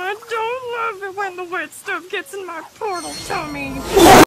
I don't love it when the wet stuff gets in my portal tummy.